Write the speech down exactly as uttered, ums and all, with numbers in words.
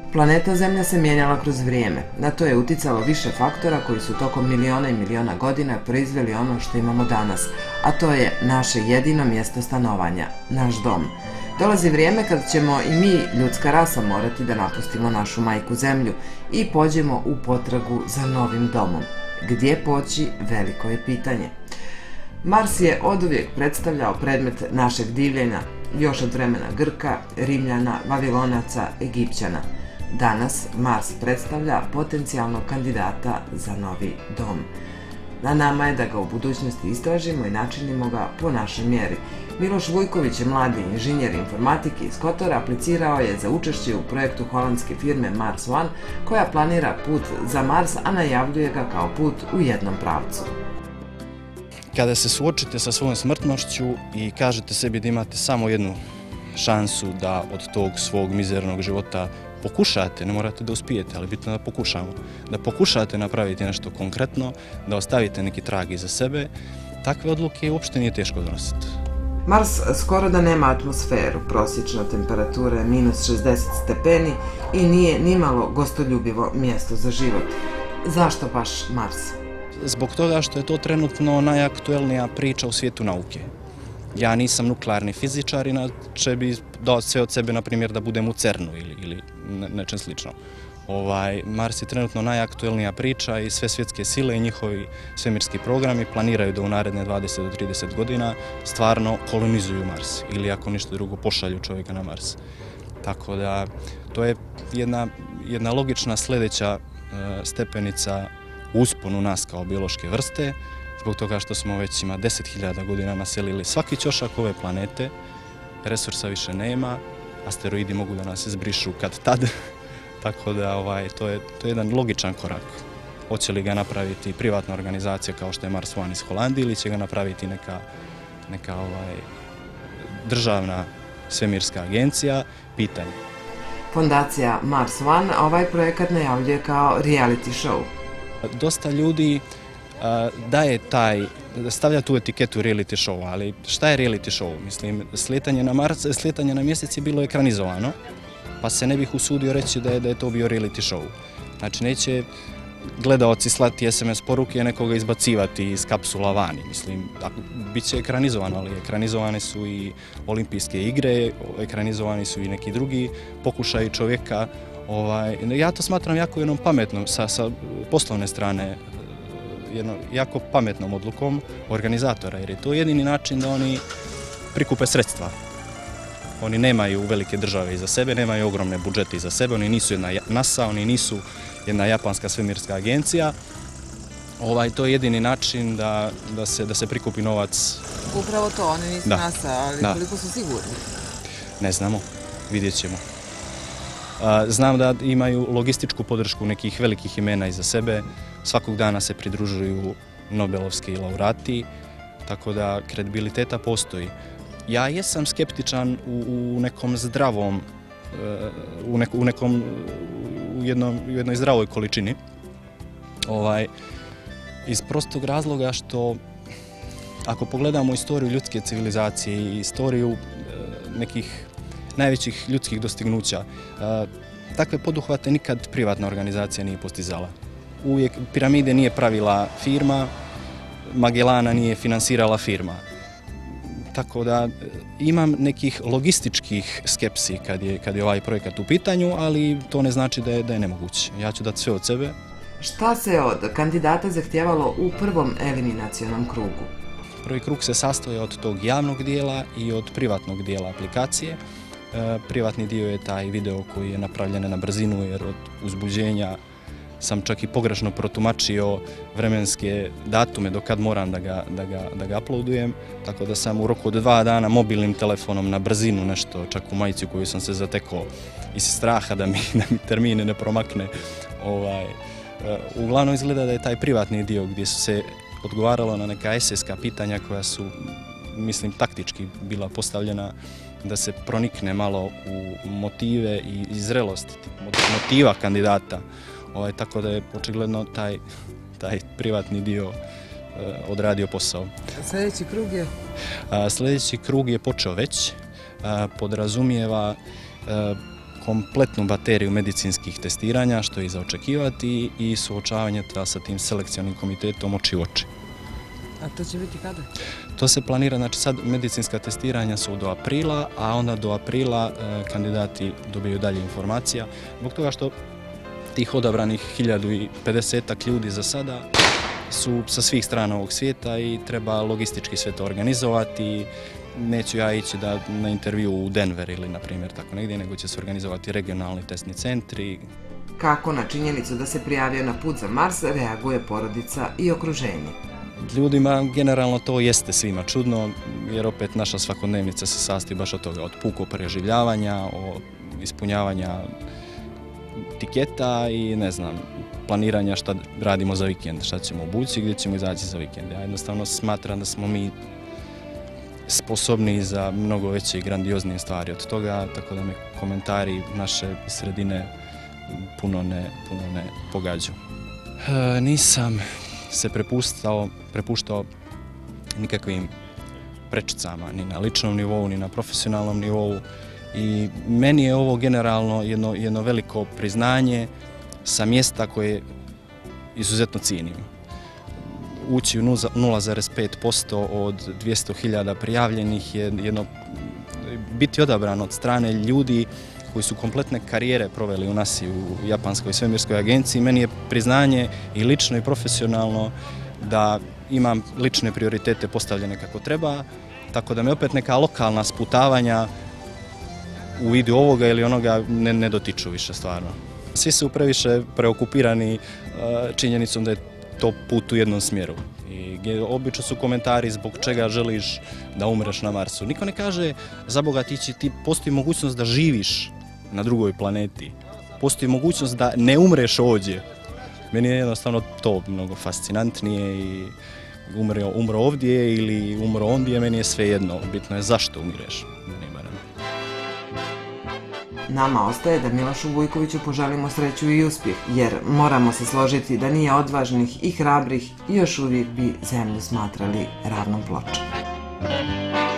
Planeta Zemlja se mijenjala kroz vrijeme. Na to je uticalo više faktora koji su tokom miliona i miliona godina proizveli ono što imamo danas, a to je naše jedino mjesto stanovanja, naš dom. Dolazi vrijeme kad ćemo i mi, ljudska rasa, morati da napustimo našu majku Zemlju i pođemo u potragu za novim domom. Gdje poći, veliko je pitanje. Mars je oduvijek predstavljao predmet našeg divljenja, još od vremena Grka, Rimljana, Vavilonaca, Egipćana. Danas Mars predstavlja potencijalnog kandidata za novi dom. Na nama je da ga u budućnosti istražimo i načinimo ga po našoj mjeri. Miloš Vujković je mladi inženjer informatike iz Kotora, aplicirao je za učešće u projektu holandske firme Mars One, koja planira put za Mars, a najavljuje ga kao put u jednom pravcu. Kada se suočite sa svojom smrtnošću i kažete sebi da imate samo jednu šansu da od tog svog mizernog života pokušate, ne morate da uspijete, ali bitno da pokušamo, da pokušate napraviti nešto konkretno, da ostavite neki trag iza sebe, takve odluke uopšte nije teško donositi. Mars skoro da nema atmosferu, prosječna temperatura je minus šezdeset stepeni i nije nimalo gostoljubivo mjesto za život. Zašto baš Mars? Zbog toga što je to trenutno najaktuelnija priča u svijetu nauke. Ja nisam nuklearni fizičar, inače bi dao sve od sebe, na primjer, da budem u CERNu ili, ili nečem slično. Ovaj, Mars je trenutno najaktuelnija priča i sve svjetske sile i njihovi svemirski programi planiraju da u naredne dvadeset do trideset godina stvarno kolonizuju Mars ili ako ništa drugo pošalju čovjeka na Mars. Tako da to je jedna, jedna logična sljedeća uh, stepenica u usponu nas kao biološke vrste, zbog toga što smo već ima deset hiljada godina naselili svaki ćošak ove planete, resursa više nema, asteroidi mogu da nas izbrišu kad tad, tako da ovaj, to, je, to je jedan logičan korak. Hoće li ga napraviti privatna organizacija kao što je Mars One iz Holandije ili će ga napraviti neka, neka ovaj, državna svemirska agencija, pitanje. Fondacija Mars One ovaj projekat najavljuje kao reality show. Dosta ljudi daje taj, stavlja tu etiketu reality show, ali šta je reality show? Mislim, slijetanje na Mars, slijetanje na mjesec je bilo ekranizovano, pa se ne bih usudio reći da je, da je to bio reality show. Znači, neće gledaoci slati es em es poruke, nekoga izbacivati iz kapsula vani. Mislim, bit će ekranizovano, ali ekranizovane su i olimpijske igre, ekranizovani su i neki drugi pokušaji čovjeka. Ovaj, ja to smatram jako jednom pametnom sa, sa poslovne strane, jednom jako pametnom odlukom organizatora, jer je to jedini način da oni prikupe sredstva. Oni nemaju velike države iza sebe, nemaju ogromne budžete iza sebe, oni nisu jedna NASA, oni nisu jedna japanska svemirska agencija. Ovaj, to je jedini način da, da, se, da se prikupi novac. Upravo to, oni nisu da. NASA, ali da. Koliko su sigurni? Ne znamo, vidjet ćemo. Znam da imaju logističku podršku nekih velikih imena iza sebe, svakog dana se pridružuju Nobelovski laureati, tako da kredibiliteta postoji. Ja jesam skeptičan u, u nekom zdravom, u, neko, u, nekom, u, jednom, u jednoj zdravoj količini, ovaj, iz prostog razloga što ako pogledamo istoriju ljudske civilizacije i istoriju nekih najvećih ljudskih dostignuća, takve poduhvate nikad privatna organizacija nije postizala. Uvijek piramide nije pravila firma, Magellana nije finansirala firma. Tako da imam nekih logističkih skepsi kad je, kad je ovaj projekat u pitanju, ali to ne znači da je, da je nemoguće. Ja ću dati sve od sebe. Šta se od kandidata zahtijevalo u prvom eliminacionom krugu? Prvi krug se sastoji od tog javnog dijela i od privatnog dijela aplikacije. Privatni dio je taj video koji je napravljen na brzinu, jer od uzbuđenja sam čak i pogrešno protumačio vremenske datume do kad moram da ga, da ga, da ga uploadujem, tako da sam u roku od dva dana mobilnim telefonom na brzinu nešto, čak u majici koju sam se zatekao iz straha da mi, da mi termine ne promakne. Ovaj, uglavnom izgleda da je taj privatni dio gdje su se odgovaralo na neka eseska pitanja koja su, mislim, taktički bila postavljena, da se pronikne malo u motive i zrelost motiva kandidata. Ovaj, tako da je očigledno taj, taj privatni dio uh, odradio posao. Sljedeći krug je? Uh, sljedeći krug je počeo već. Uh, podrazumijeva uh, kompletnu bateriju medicinskih testiranja, što je i za očekivati, i suočavanje sa tim selekcionim komitetom oči u oči. A to će biti kada? To se planira, znači sad medicinska testiranja su do aprila, a onda do aprila e, kandidati dobiju dalje informacija, zbog toga što tih odabranih hiljadu i pedesetak ljudi za sada su sa svih strana ovog svijeta i treba logistički sve to organizovati. Neću ja ići da, na intervju u Denver ili, na primjer, tako negdje, nego će se organizovati regionalni testni centri. Kako na činjenicu da se prijavio na put za Mars reaguje porodica i okruženje? Ljudima generalno to jeste svima čudno, jer opet naša svakodnevnica se sastoji baš od toga, od puko preživljavanja, od ispunjavanja tiketa i ne znam, planiranja šta radimo za vikend, šta ćemo obući, gdje ćemo izaći za vikend. Ja jednostavno smatram da smo mi sposobni za mnogo veće i grandioznije stvari od toga, tako da me komentari naše sredine puno ne, puno ne pogađaju. E, nisam se prepuštao, prepuštao nikakvim prečicama, ni na ličnom nivou, ni na profesionalnom nivou. I meni je ovo generalno jedno, jedno veliko priznanje sa mjesta koje izuzetno cijenim. Ući u nula zarez pet posto od dvjesto hiljada prijavljenih je jedno, biti odabran od strane ljudi koji su kompletne karijere proveli u nasi, u Japanskoj svemirskoj agenciji. Meni je priznanje i lično i profesionalno da imam lične prioritete postavljene kako treba, tako da me opet neka lokalna sputavanja u vidu ovoga ili onoga ne, ne dotiču više stvarno. Svi su previše preokupirani uh, činjenicom da je to put u jednom smjeru. I obično su komentari zbog čega želiš da umreš na Marsu. Niko ne kaže, za Boga ti, će, ti postoji mogućnost da živiš na drugoj planeti. Postoji mogućnost da ne umreš ovdje. Meni je jednostavno to mnogo fascinantnije i umro, umro ovdje ili umro ondje, meni je sve jedno. Bitno je zašto umireš. Nama ostaje da Milošu Vujkoviću poželimo sreću i uspjeh, jer moramo se složiti da nije odvažnih i hrabrih i još uvijek bi zemlju smatrali ravnom pločom.